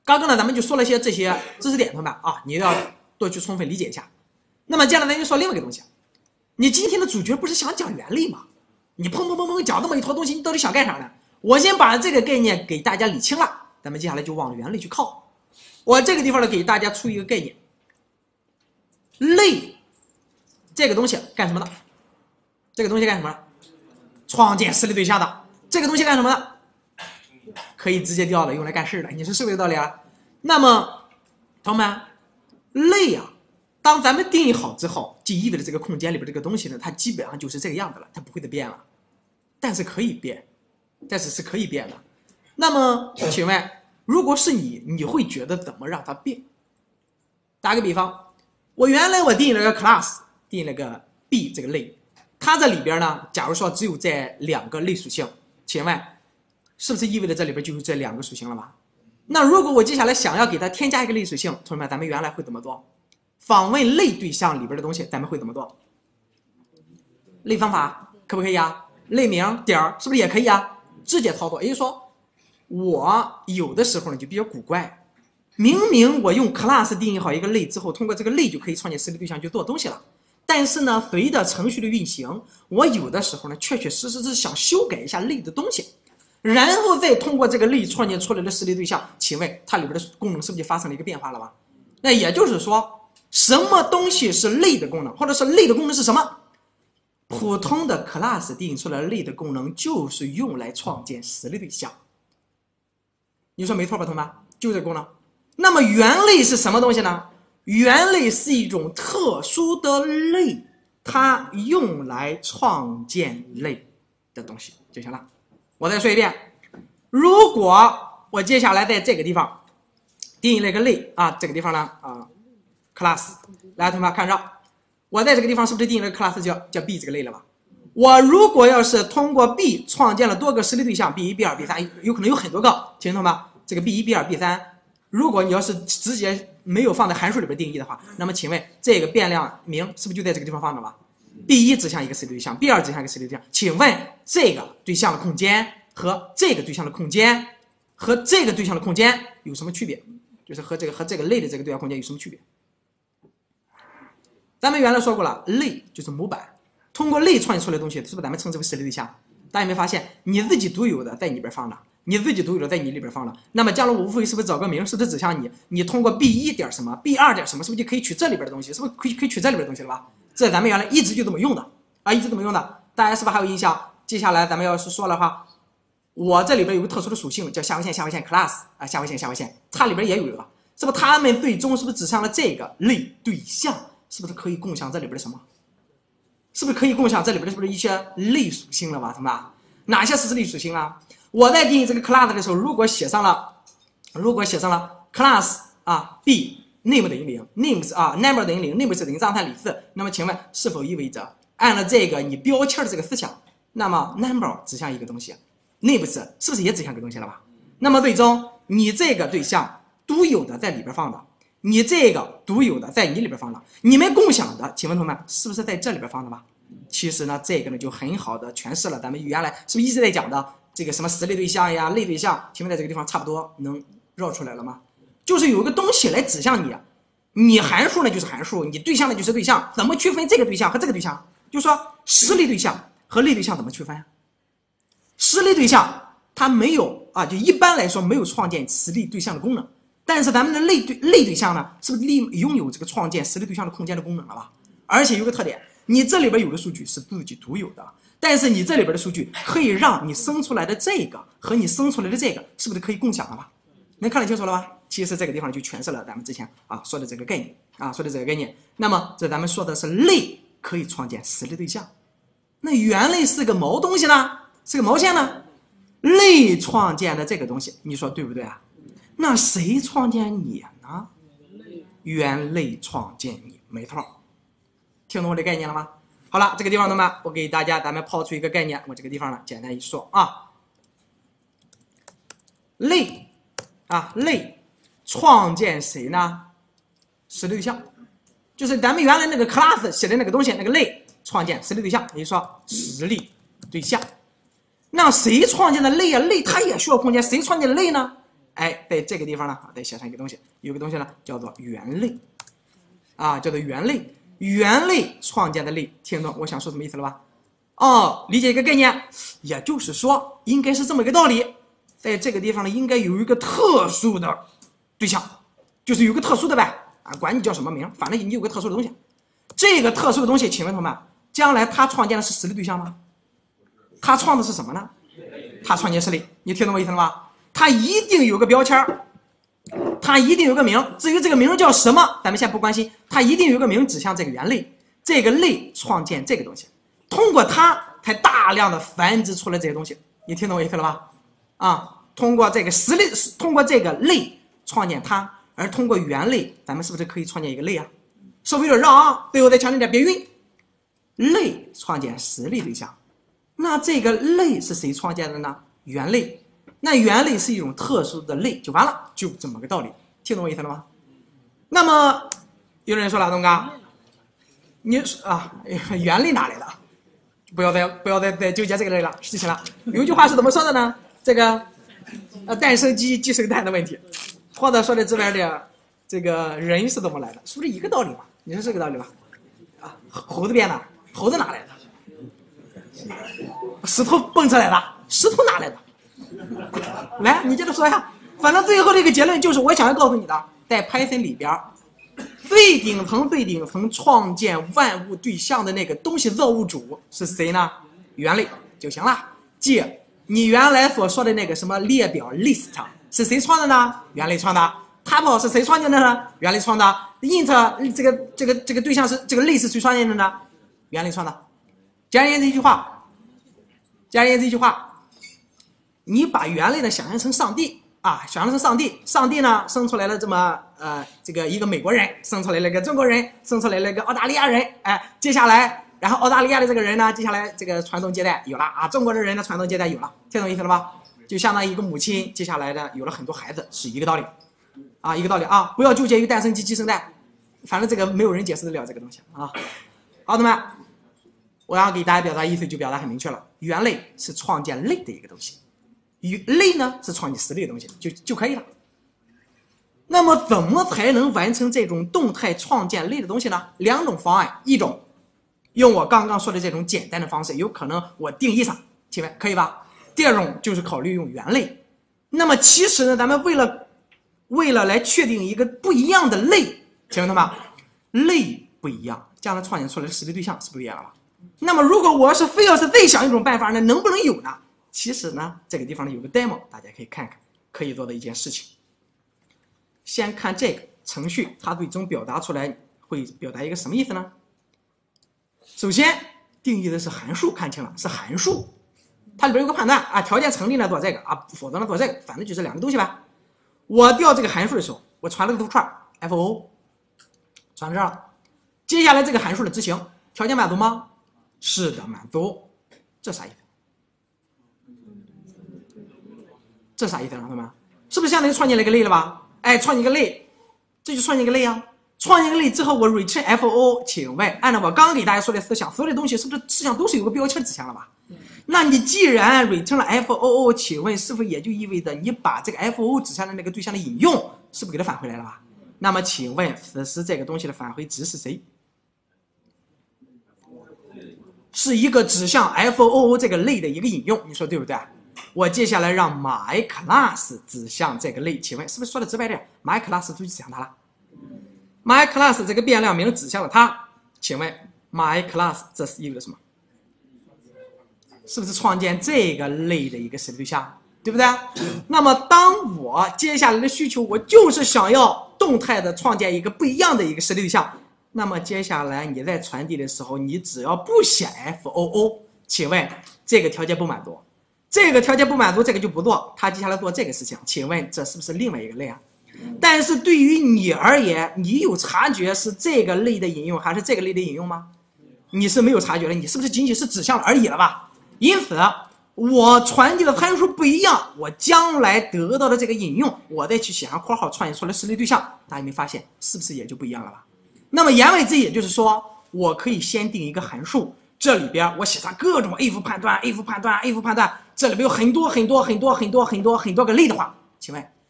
刚刚呢，咱们就说了些这些知识点，同学们啊，你要多去充分理解一下。那么接下来咱就说另外一个东西，你今天的主角不是想讲原理吗？你砰砰砰砰讲这么一坨东西，你到底想干啥呢？我先把这个概念给大家理清了，咱们接下来就往原理去靠。我这个地方呢，给大家出一个概念，类这个东西干什么的？这个东西干什么的？创建实例对象的。这个东西干什么的？可以直接调的，用来干事的。你说是不是这个道理啊？那么，同学们，类啊，当咱们定义好之后，就意味着这个空间里边这个东西呢，它基本上就是这个样子了，它不会再变了。但是可以变，但是是可以变的。那么，请问，如果是你，你会觉得怎么让它变？打个比方，我原来我定义了个 class， 定义了个 B 这个类，它这里边呢，假如说只有这2个类属性，请问，是不是意味着这里边就是这2个属性了吧？那如果我接下来想要给它添加一个类属性，同学们，咱们原来会怎么做？访问类对象里边的东西，咱们会怎么做？类方法可不可以啊？类名点儿是不是也可以啊？直接操作，也就是说，我有的时候呢就比较古怪，明明我用 class 定义好一个类之后，通过这个类就可以创建实例对象去做东西了，但是呢，随着程序的运行，我有的时候呢确确实实是想修改一下类的东西，然后再通过这个类创建出来的实例对象，请问它里边的功能是不是就发生了一个变化了吧？那也就是说，什么东西是类的功能，或者是类的功能是什么？普通的 class 定义出来的类的功能就是用来创建实例对象。你说没错吧，同学们？就这个功能。那么原类是什么东西呢？原类是一种特殊的类，它用来创建类的东西就行了。我再说一遍，如果我接下来在这个地方定义了一个类啊，这个地方呢class， 来同学们看着，我在这个地方是不是定义了个 class 叫 B 这个类了吧？我如果要是通过 B 创建了多个实例对象 B1、B2、B3， 有可能有很多个，请同学们，这个 B1、B2、B3， 如果你要是直接没有放在函数里边定义的话，那么请问这个变量名是不是就在这个地方放着吧？ B1 指向一个实例对象 ，B2 指向一个实例对象，请问这个对象的空间和这个对象的空间和这个对象的空间有什么区别？就是和这个类的这个对象空间有什么区别？咱们原来说过了，类就是模板，通过类创建出来的东西，是不是咱们称之为实例对象？大家有没有发现，你自己独有的在你里边放了，你自己独有的在你里边放了，那么将来我无非是不是找个名，是不是指向你？你通过 B1 点什么 ，B2 点什么，是不是就可以取这里边的东西？是不是可以取这里边的东西了吧？这咱们原来一直就这么用的啊，一直这么用的。大家是不是还有印象？接下来咱们要是说的话，我这里边有个特殊的属性叫下划线 class 啊，下划线，它里边也有一个，是不是？它们最终是不是指向了这个类对象？是不是可以共享这里边的什么？是不是可以共享这里边的是不是一些类属性了吧？什么？哪些是类属性啊？我在定义这个 class 的时候，如果写上了 class 啊 b name 等于0 names 啊 number 等于0 names 等于张三李四，那么请问是否意味着按了这个你标签的这个思想，那么 number 指向一个东西 names 是不是也指向一个东西了吧？那么最终你这个对象独有的在里边放的，你这个独有的在你里边放了，你们共享的，请问同学们是不是在这里边放的吧？其实呢，这个呢就很好的诠释了咱们原来是不是一直在讲的这个什么实例对象呀、类对象？请问在这个地方差不多能绕出来了吗？就是有一个东西来指向你，你函数呢就是函数，你对象呢就是对象，怎么区分这个对象和这个对象？就说实例对象和类对象怎么区分？实例对象它没有啊，就一般来说没有创建实例对象的功能。但是咱们的类对象呢，是不是拥有这个创建实例对象的空间的功能了吧？而且有个特点，你这里边有的数据是自己独有的，但是你这里边的数据可以让你生出来的这个和你生出来的这个是不是可以共享了吧？能看得清楚了吧？其实这个地方就诠释了咱们之前说的这个概念那么这咱们说的是类可以创建实例对象，那原类是个毛东西呢？是个毛线呢？类创建的这个东西，你说对不对啊？那谁创建你呢？原类创建你，没错。听懂我这概念了吗？好了，这个地方呢，我给大家咱们抛出一个概念，我这个地方呢简单一说啊，类创建谁呢？实例对象，就是咱们原来那个 class 写的那个东西，那个类创建实例对象，也就是说实例对象。那谁创建的类啊？类它也需要空间，谁创建的类呢？ 哎，在这个地方呢，再写上一个东西，有个东西呢叫做元类，啊，叫做元类。元类创建的类，听懂我想说什么意思了吧？哦，理解一个概念，也就是说，应该是这么一个道理，在这个地方呢，应该有一个特殊的对象，就是有个特殊的呗，啊，管你叫什么名，反正你有个特殊的东西。这个特殊的东西，请问同学们，将来他创建的是实例对象吗？他创的是什么呢？他创建实例，你听懂我意思了吗？他一定有个标签，他一定有个名，至于这个名叫什么，咱们先不关心，他一定有个名指向这个元类，这个类创建这个东西，通过它才大量的繁殖出来这些东西，你听懂我意思了吧？啊，通过这个实例，通过这个类创建它，而通过元类，咱们是不是可以创建一个类啊？是不是有点绕啊？最后再强调点，别晕。类创建实例对象，那这个类是谁创建的呢？元类。那元类是一种特殊的类，就完了，就这么个道理，听懂我意思了吗？那么有人说了，东哥，你啊，元类哪来的？不要再纠结这个类了，事情了。有一句话是怎么说的呢？这个诞生鸡，鸡生蛋的问题，或者说的这边的这个人是怎么来的？是不是一个道理嘛？你说这个道理吧？啊，猴子变的，猴子哪来的？石头蹦出来的，石头哪来的？来，你接着说一下。反正最后这个结论就是，我想要告诉你的，在 Python 里边，最顶层创建万物对象的那个东西造物主是谁呢？元类就行了。即你原来所说的那个什么列表 list 是谁创的呢？元类创的。tuple 是谁创建的呢？元类创的。int 这个对象是这个类是谁创建的呢？元类创的。简而言之一句话，你把元类呢想象成上帝啊，想象成上帝，上帝呢生出来了这么这个一个美国人，生出来了一个中国人，生出来了一个澳大利亚人，哎，接下来然后澳大利亚的这个人呢，接下来这个传宗接代有了啊，中国的人的传宗接代有了，听懂意思了吧？就相当于一个母亲接下来的有了很多孩子，是一个道理啊，一个道理啊，不要纠结于诞生鸡鸡生蛋，反正这个没有人解释得了这个东西啊。好，同学们，我要给大家表达意思就表达很明确了，元类是创建类的一个东西。类呢是创建实例的东西，就可以了。那么怎么才能完成这种动态创建类的东西呢？两种方案，一种用我刚刚说的这种简单的方式，有可能我定义上，请问可以吧？第二种就是考虑用元类。那么其实呢，咱们为了来确定一个不一样的类，请问他们类不一样，将来创建出来的实例对象是不一样了吧？那么如果我是非要是再想一种办法呢，能不能有呢？其实呢，这个地方呢有个 demo， 大家可以看看，可以做的一件事情。先看这个程序，它最终表达出来会表达一个什么意思呢？首先定义的是函数，看清了是函数，它里边有个判断啊，条件成立呢做这个啊，否则呢做这个，反正就是两个东西吧。我调这个函数的时候，我传了个图串 foo， 传到这儿了。接下来这个函数的执行，条件满足吗？是的，满足。这啥意思？这啥意思啊，同学们？是不是相当于创建了一个类了吧？哎，创建一个类，这就创建一个类啊。创建一个类之后，我 return foo， 请问，按照我刚刚给大家说的思想，所有的东西是不是思想都是有个标签指向了吧？那你既然 return 了 foo， 请问是不是也就意味着你把这个 foo 指向的那个对象的引用，是不是给它返回来了吧？那么请问，此时这个东西的返回值是谁？是一个指向 foo 这个类的一个引用，你说对不对？我接下来让 myClass 指向这个类，请问是不是说的直白点 ？myClass 就指向它了。myClass 这个变量名指向了它，请问 myClass 这是意味着什么？是不是创建这个类的一个实例对象，对不对？那么当我接下来的需求，我就是想要动态的创建一个不一样的一个实例对象，那么接下来你在传递的时候，你只要不写 foo， 请问这个条件不满足？这个条件不满足，这个就不做，他接下来做这个事情，请问这是不是另外一个类啊？但是对于你而言，你有察觉是这个类的引用还是这个类的引用吗？你是没有察觉的，你是不是仅仅是指向了而已了吧？因此，我传递的参数不一样，我将来得到的这个引用，我再去写上括号创建出来实例对象，大家没发现是不是也就不一样了吧？那么言外之意也就是说，我可以先定一个函数，这里边我写上各种 if 判断，这里边有很多个类的话，请问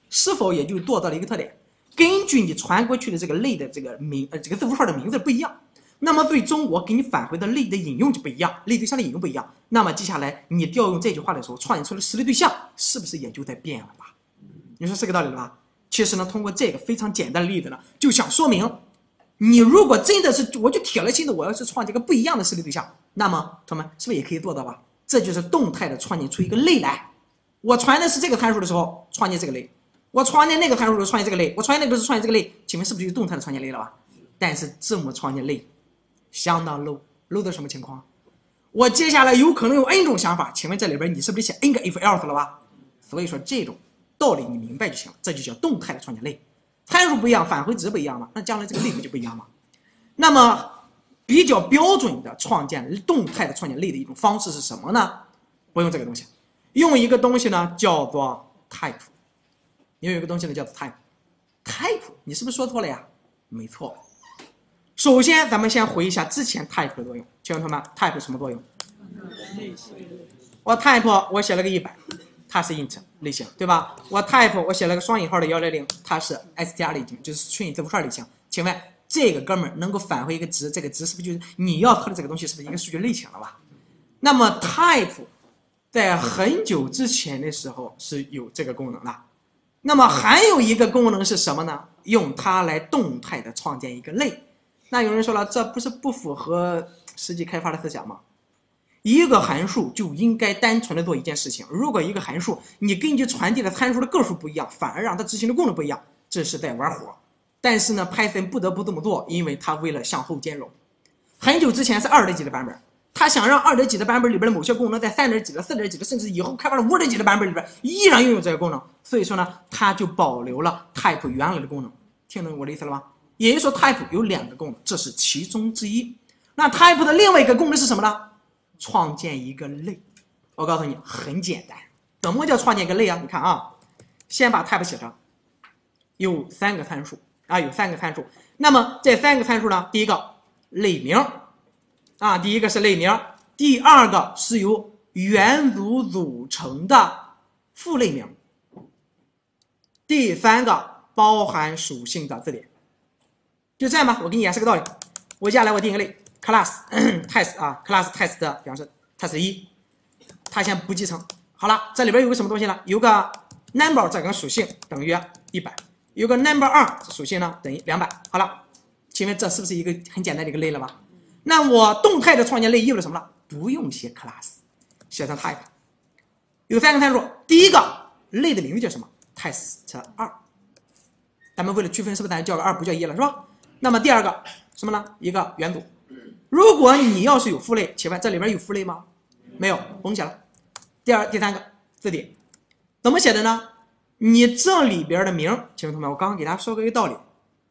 是否也就做到了一个特点？根据你传过去的这个类的这个这个字符串的名字不一样，那么最终我给你返回的类的引用就不一样，类对象的引用不一样。那么接下来你调用这句话的时候，创建出的实例对象是不是也就在变了吧？你说是个道理了吧？其实呢，通过这个非常简单的例子呢，就想说明，你如果真的是我就铁了心的我要是创建一个不一样的实例对象，那么同学们是不是也可以做到吧？这就是动态的创建出一个类来。我传的是这个参数的时候，创建这个类。我创建那个参数的时候创建这个类，我创建那个是创建这个类，请问是不是就动态的创建类了吧？但是这么创建类，相当 low 的什么情况？我接下来有可能有 n 种想法，请问这里边你是不是写 n 个 if else 了吧？所以说这种道理你明白就行了，这就叫动态的创建类。参数不一样，返回值不一样嘛，那将来这个类不就不一样吗？那么比较标准的创建动态的创建类的一种方式是什么呢？不用这个东西，用一个东西呢叫做 type。有一个东西呢叫做 type， 你是不是说错了呀？没错。首先咱们先回忆一下之前 type 的作用，请问同学们 type 什么作用？我 type 我写了个100，它是 int 类型，对吧？我 type 我写了个双引号的100，它是 str 类型，就是 string 字符串类型。请问这个哥们儿能够返回一个值，这个值是不是就是你要测的这个东西是不是一个数据类型了吧？那么 type 在很久之前的时候是有这个功能的。那么还有一个功能是什么呢？用它来动态的创建一个类。那有人说了，这不是不符合实际开发的思想吗？一个函数就应该单纯的做一件事情，如果一个函数你根据传递的参数的个数不一样，反而让它执行的功能不一样，这是在玩火。但是呢 Python 不得不这么做，因为它为了向后兼容。很久之前是2.几的版本，他想让2.几的版本里边的某些功能在3.几的、4.几的，甚至以后开发了5.几的版本里边依然拥有这个功能，所以说呢，他就保留了 type 原来的功能。听懂我的意思了吗？也就是说 type 有2个功能，这是其中之一。那 type 的另外一个功能是什么呢？创建一个类。我告诉你很简单，怎么叫创建一个类啊？你看啊，先把 type 写上，有3个参数啊，有3个参数。那么这3个参数呢，第一个类名啊，第一个是类名，第二个是由元组组成的父类名，第3个包含属性的字典。就这样吧，我给你演示个道理。我接下来我定一个类 class test 啊 ，class test 的，比方说 test 1，它先不继承。好了，这里边有个什么东西呢？有个 number 这个属性等于100，有个 number 2属性呢等于200。好了，请问这是不是一个很简单的一个类了吧？那我动态的创建类意味着什么呢？不用写 class， 写成 type。有3个参数，第一个类的名字叫什么 ？test 2。咱们为了区分，是不是咱叫个2不叫1了，是吧？那么第二个什么呢？一个元组。如果你要是有父类，请问这里边有父类吗？没有，甭写了。第三个字典，怎么写的呢？你这里边的名，请问同学们，我刚刚给大家说过一个道理，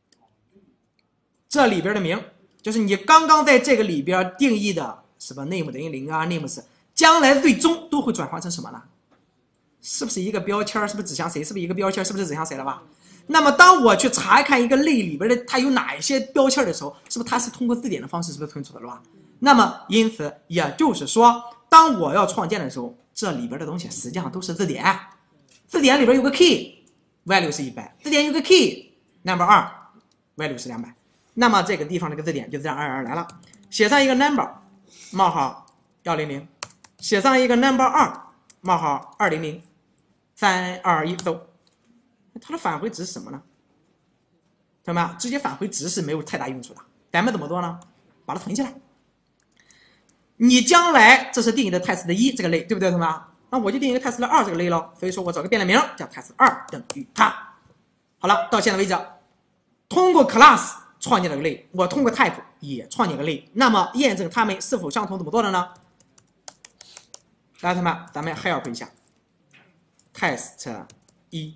这里边的名就是你刚刚在这个里边定义的什么 name 等于0啊 names， 将来最终都会转换成什么呢？是不是一个标签？是不是指向谁？是不是一个标签？是不是指向谁了吧？那么当我去查看一个类里边的它有哪一些标签的时候，是不是它是通过字典的方式是不是存储的了吧？那么因此也就是说，当我要创建的时候，这里边的东西实际上都是字典。字典里边有个 key value 是100，字典有个 key number 2 value 是200。那么这个地方这个字典就自然而然来了，写上一个 number 冒号100，写上一个 number 2冒号200， 3、2、1走。它的返回值是什么呢？同学们，直接返回值是没有太大用处的。咱们怎么做呢？把它存起来。你将来这是定义的 test 1这个类，对不对，同学们？那我就定一个 test 2这个类咯。所以说我找个变量名叫 test 2等于它。好了，到现在为止，通过 class 创建了个类，我通过 type 也创建个类。那么验证它们是否相同，怎么做的呢？来，同学们，咱们 help 一下 test 1。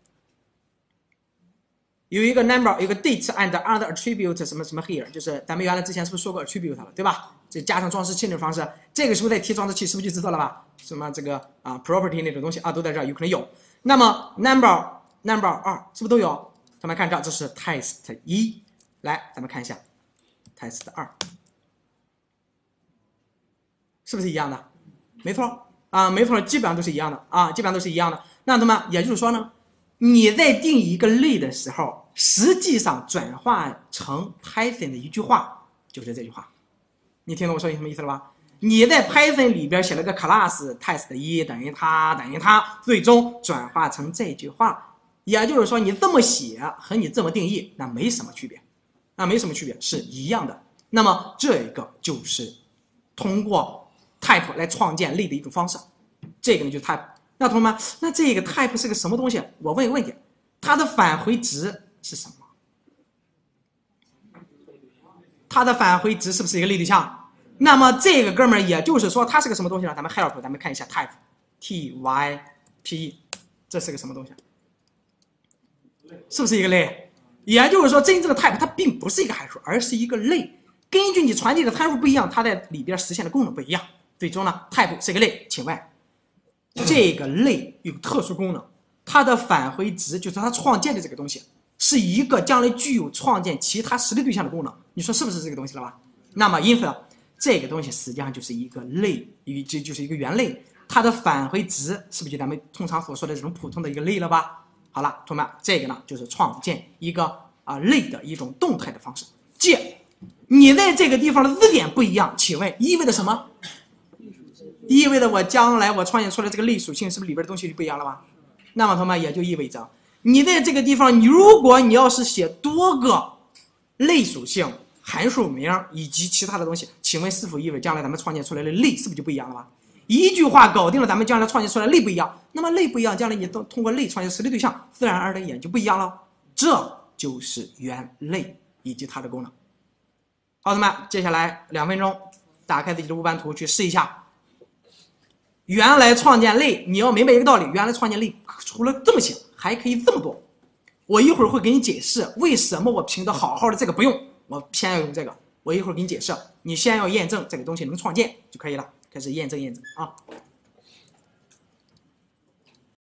有一个 number， 有一个 date and other attribute 什么什么 here， 就是咱们原来之前是不是说过 attribute 了，对吧？这加上装饰器那种方式，这个是不是在提装饰器？是不是就知道了吧？什么这个property 那种东西啊，都在这儿，有可能有。那么 number 2是不是都有？咱们看这是 test 1，来，咱们看一下 test 2，是不是一样的？没错啊，没错，基本上都是一样的啊，基本上都是一样的。那怎么也就是说呢？ 你在定义一个类的时候，实际上转化成 Python 的一句话，就是这句话。你听懂我说什么意思了吧？你在 Python 里边写了个 class test1等于它，最终转化成这句话。也就是说，你这么写和你这么定义，那没什么区别，是一样的。那么这个就是通过 type 来创建类的一种方式。这个呢就是 type。那同学们，那这个 type 是个什么东西？我问一个问题，它的返回值是什么？它的返回值是不是一个类对象？那么这个哥们儿，也就是说，它是个什么东西呢？咱们 help， 咱们看一下 type，type，这是个什么东西？是不是一个类？也就是说，真正的 type 它并不是一个函数，而是一个类。根据你传递的参数不一样，它在里边实现的功能不一样。最终呢 ，type 是一个类。请问，这个类有特殊功能，它的返回值就是它创建的这个东西，是一个将来具有创建其他实例对象的功能。你说是不是这个东西了吧？那么因此，这个东西实际上就是一个类，就是一个元类。它的返回值是不是就咱们通常所说的这种普通的一个类了吧？好了，同学们，这个呢就是创建一个类的一种动态的方式。借你在这个地方的字典不一样，请问意味着什么？意味着我将来我创建出来这个类属性是不是里边的东西就不一样了吧？那么同学们也就意味着你在这个地方，如果你要是写多个类属性、函数名以及其他的东西，请问是否意味着将来咱们创建出来的类是不是就不一样了吧？一句话搞定了，咱们将来创建出来类不一样，那么类不一样，将来你通过类创建实例对象，自然而然也就不一样了。这就是元类以及它的功能。好的们，接下来2分钟，打开自己的无版图去试一下。原来创建类，你要明白一个道理，原来创建类除了这么写，还可以这么多。我一会儿会给你解释为什么我凭的好好的这个不用，我偏要用这个。我一会儿给你解释，你先要验证这个东西能创建就可以了。开始验证啊。